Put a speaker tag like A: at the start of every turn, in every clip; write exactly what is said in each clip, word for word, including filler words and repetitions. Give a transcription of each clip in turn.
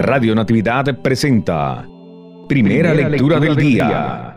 A: Radio Natividad presenta Primera, Primera lectura, lectura del, del día. día.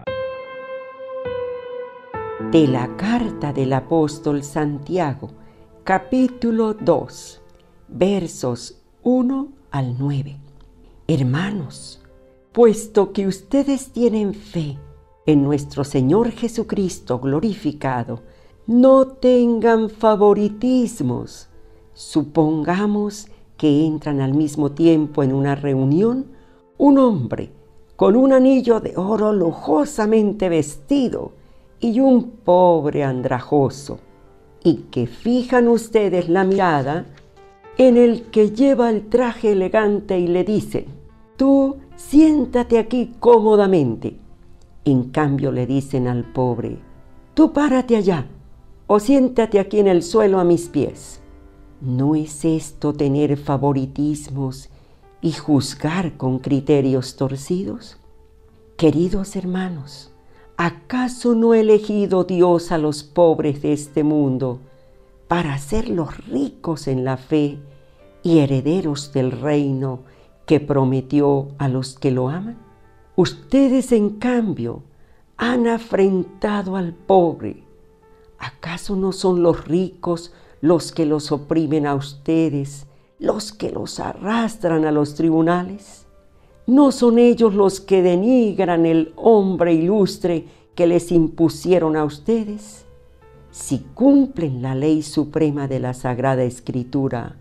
B: De la carta del apóstol Santiago, capítulo dos, versos uno al nueve. Hermanos, puesto que ustedes tienen fe en nuestro Señor Jesucristo glorificado, no tengan favoritismos. Supongamos que entran al mismo tiempo en una reunión un hombre con un anillo de oro lujosamente vestido y un pobre andrajoso, y que fijan ustedes la mirada en el que lleva el traje elegante y le dicen: tú siéntate aquí cómodamente. En cambio le dicen al pobre: tú párate allá o siéntate aquí en el suelo a mis pies. ¿No es esto tener favoritismos y juzgar con criterios torcidos? Queridos hermanos, ¿acaso no ha elegido Dios a los pobres de este mundo para hacerlos ricos en la fe y herederos del reino que prometió a los que lo aman? Ustedes, en cambio, han afrentado al pobre. ¿Acaso no son los ricos los que los oprimen a ustedes, los que los arrastran a los tribunales? ¿No son ellos los que denigran el hombre ilustre que les impusieron a ustedes? Si cumplen la ley suprema de la Sagrada Escritura,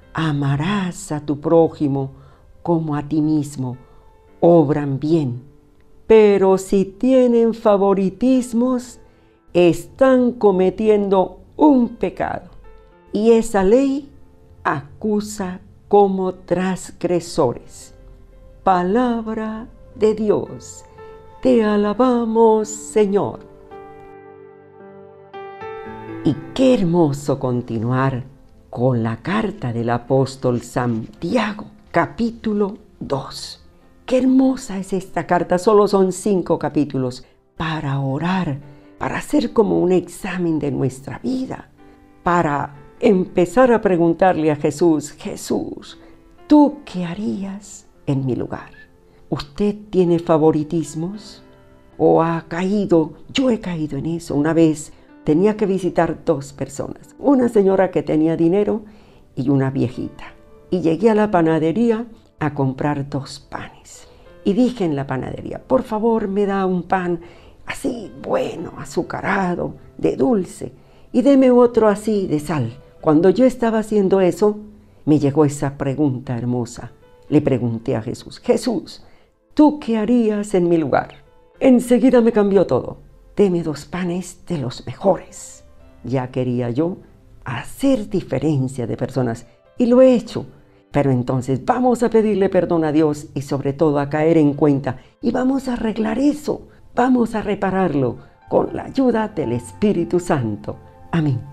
B: amarás a tu prójimo como a ti mismo, obran bien. Pero si tienen favoritismos, están cometiendo un pecado, y esa ley acusa como transgresores. Palabra de Dios. Te alabamos, Señor. Y qué hermoso continuar con la carta del apóstol Santiago, capítulo dos. Qué hermosa es esta carta, solo son cinco capítulos para orar, para hacer como un examen de nuestra vida, para empezar a preguntarle a Jesús: Jesús, ¿tú qué harías en mi lugar? ¿Usted tiene favoritismos? ¿O ha caído? Yo he caído en eso. Una vez tenía que visitar dos personas, una señora que tenía dinero y una viejita. Y llegué a la panadería a comprar dos panes. Y dije en la panadería: por favor, me da un pan así bueno, azucarado, de dulce, y deme otro así de sal. Cuando yo estaba haciendo eso, me llegó esa pregunta hermosa. Le pregunté a Jesús: Jesús, ¿tú qué harías en mi lugar? Enseguida me cambió todo. Deme dos panes de los mejores. Ya quería yo hacer diferencia de personas, y lo he hecho. Pero entonces vamos a pedirle perdón a Dios y sobre todo a caer en cuenta, y vamos a arreglar eso, vamos a repararlo con la ayuda del Espíritu Santo. Amén.